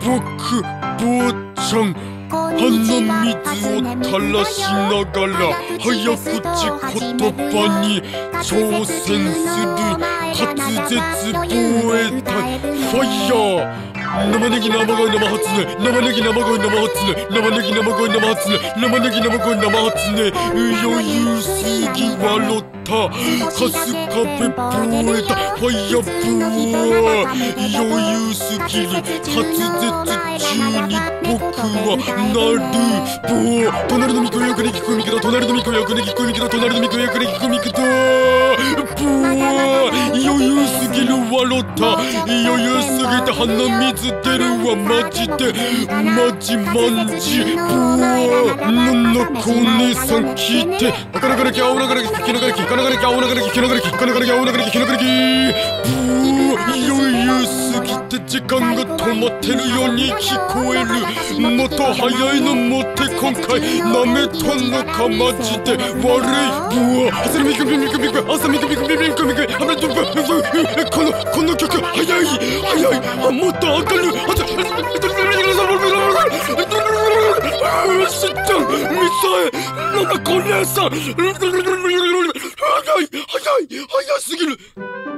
僕坊ちゃん鼻水を垂らしながら早口言葉に挑戦する滑舌防衛隊ファイヤー。生ネギ生声生発ね、生ネギ生声生発ね、生ネギ生声生発ね、生ネギ生声生発ね。余裕すぎ笑ったカスカベ防衛隊ファイヤーブー。余裕すぎる滑舌中に僕はなるボー。隣のミコよくね聞くミクだ、隣のミコよくね聞くミクだ、隣のミコよくね聞くミクだボー。余裕すぎる笑った、余裕すぎて鼻水出るわマジでマジマンジボー。なんだこお姉さん聞いてかながらき青ながらききながらきかながらき青ながらききながらきかながらき青ながらききながらきボー。余裕すぎて時間が止まってるように聞こえる。もっと早いのもって今回なめたのかマジで悪いボー。朝のミクミクミク朝ミクミクミクミクミクこの曲早い早い。あもっと明るいしっちゃんみさえなんだこんなさ早い早すぎる。